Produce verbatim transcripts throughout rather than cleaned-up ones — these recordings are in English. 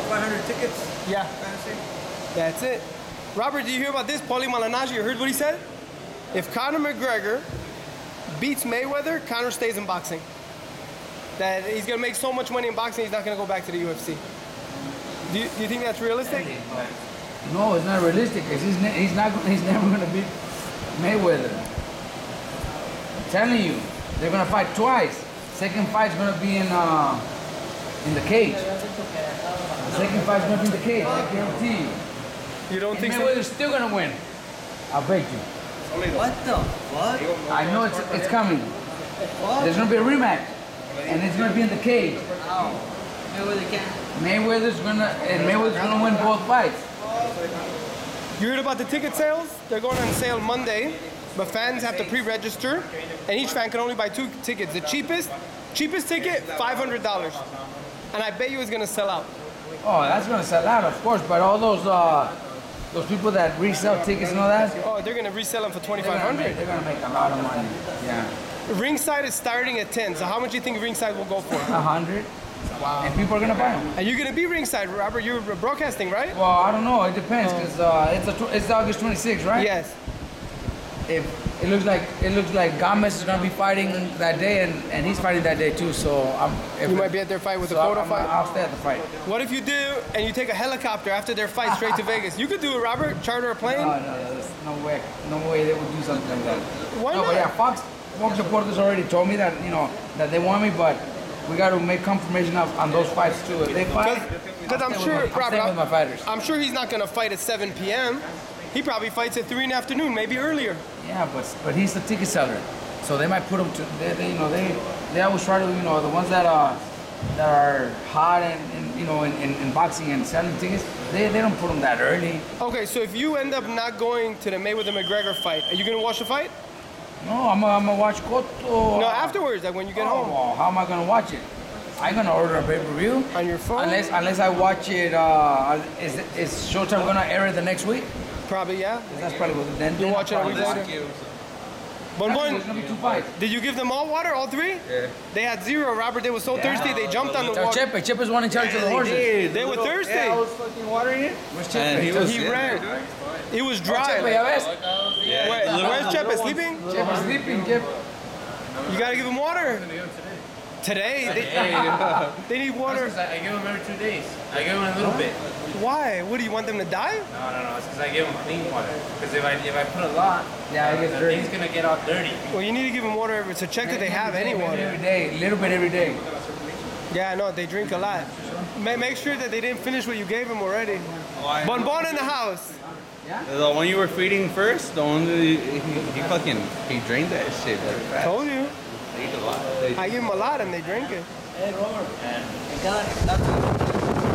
five hundred tickets? Yeah. That's it. Robert, did you hear about this? Paulie Malignaggi, you heard what he said? If Conor McGregor beats Mayweather, Conor stays in boxing. That he's gonna make so much money in boxing, he's not gonna go back to the U F C. Do you, do you think that's realistic? No, it's not realistic. Cause he's ne he's not he's never gonna beat Mayweather. I'm telling you, they're gonna fight twice. Second fight's gonna be in uh, in the cage. The second fight's gonna be in the cage. I guarantee you. You don't And think Mayweather's so? still gonna win. I bet you. What the fuck? I know it's it's coming. What? There's gonna be a rematch, and it's gonna be in the cage. How? Mayweather can't. Mayweather's gonna and Mayweather's gonna win both fights. You heard about the ticket sales? They're going on sale Monday, but fans have to pre-register, and each fan can only buy two tickets. The cheapest, cheapest ticket, five hundred dollars, and I bet you it's gonna sell out. Oh, that's gonna sell out, of course. But all those uh, those people that resell tickets and all that, Oh, they're gonna resell them for they're twenty-five gonna, make, hundred. they're gonna make a lot of money. Yeah, Ringside is starting at ten. So how much do you think Ringside will go for? a hundred. Wow. And people are gonna buy them. And you're gonna be ringside, Robert. You're broadcasting, right? Well, I don't know. It depends, cause uh, it's a tw it's August twenty-sixth, right? Yes. If it looks like it looks like Gomez is gonna be fighting that day, and, and he's fighting that day too. So I'm. If You might be at their fight with so the photo I'm, fight. I'll stay at the fight. What if you do and you take a helicopter after their fight straight to Vegas? You could do it, Robert. Charter a plane. No, no, no, there's no way, no way they would do something like that. Why no, not? but yeah, Fox, Fox reporters already told me that you know that they want me, but we got to make confirmation of, on those fights too. If they fight, Because I'm stay sure, with my, I'm Robert, staying with my fighters. I'm sure he's not gonna fight at seven p m He probably fights at three in the afternoon, maybe earlier. Yeah, but but he's the ticket seller, so they might put him to. They, they you know they they always try to you know the ones that are that are hot and, and you know in, in, in boxing and selling tickets. They they don't put them that early. Okay, so if you end up not going to the Mayweather McGregor fight, are you gonna watch the fight? No, I'm gonna I'm gonna watch Cotto. No, afterwards, like when you get Oh, home well, how am I gonna watch it? I'm gonna order a pay-per-view. on your phone. Unless unless I watch it, uh, is is Showtime gonna air it the next week? Probably, yeah. That's probably what. Then You then watch it I'll a week probably later. watch Bon it. Bon, There's gonna be two fights. did you give them all water, all three? Yeah. They had zero. Robert, they were so thirsty they jumped on the Tell water. Chepe. Chepe's one in charge of the horses. They were thirsty. Yeah, I was fucking watering it. Where's And Chepe? he was He yeah. ran. It was Chepe, dry. ya ves? Where, where's Chepe sleeping? Chepe's sleeping. Chepe. You gotta give him water. Today, they, they need water. I give them every two days. I give them a little bit. Why? What do you want them to die? No, no, no. It's because I give them clean water. Because if I if I put a lot, Yeah, it gets the dirty. thing's gonna get all dirty. Well, you need to give them water every, to check that they have any Every water. day, a little bit every day. Yeah, no, they drink a lot. Ma- Make sure that they didn't finish what you gave them already. Bon Bon in the house. The one you were feeding first, the one that he, he, he fucking he drained that shit very fast. Told you. They ate a lot. They- I give them a lot and they drink it. Hey, Robert. God, that's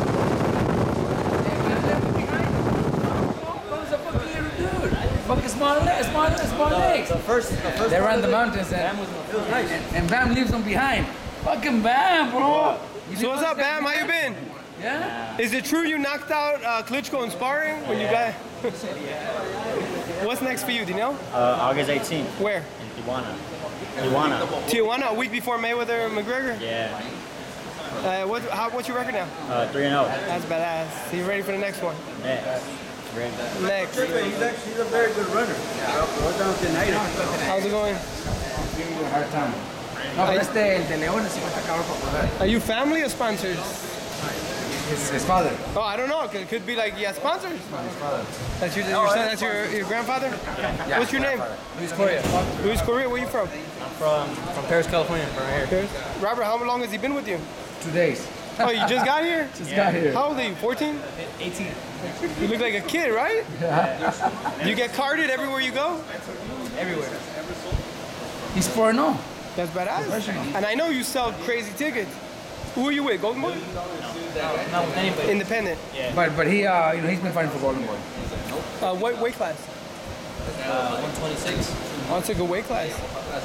Fucking small legs, small legs, small legs. the first, the first They part run of the it, mountains Bam and, was, it was nice. and Bam leaves them behind. Fucking Bam, bro. You So leave what's us up, Bam? How you been? Yeah? Is it true you knocked out uh, Klitschko in sparring when you got? What's next for you, do you know? Uh, August eighteenth Where? in Tijuana. Tijuana. Tijuana, a week before Mayweather and McGregor. Yeah. Uh, what, how, what's your record now? Uh, three and zero. That's badass. So you ready for the next one? Next. Ready. Next. He's actually he's a very good runner. What's down tonight? How's it going? Giving you a hard time. No, pero este, el de León, sí está cabrón para correr. Are you family or sponsors? His, his father. Oh, I don't know. 'Cause it could be like, yeah, sponsors. His father. That's your, your son, that's your, your grandfather? Yeah, What's your name? Luis Correa. Luis Correa, where you from? I'm from from Paris, California. From right here. Robert, how long has he been with you? Two days. Oh, you just got here? Just got here. How old are you, fourteen? eighteen. You look like a kid, right? Do you get carded everywhere you go? Everywhere. He's four and oh. That's badass. And I know you sell crazy tickets. Who are you with, Golden Boy? Not with anybody. Independent. But but he uh you know he's been fighting for Golden Boy. Uh, what weight class? Uh, one twenty-six. Oh, it's a good weight class.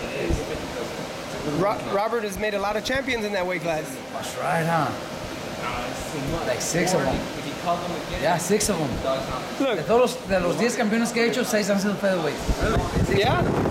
Ro- Robert has made a lot of champions in that weight class. That's right, huh? Like six of them. Yeah, six of them. De Look, todos los, de los diez campeones que he hecho, seis han sido featherweights. yeah?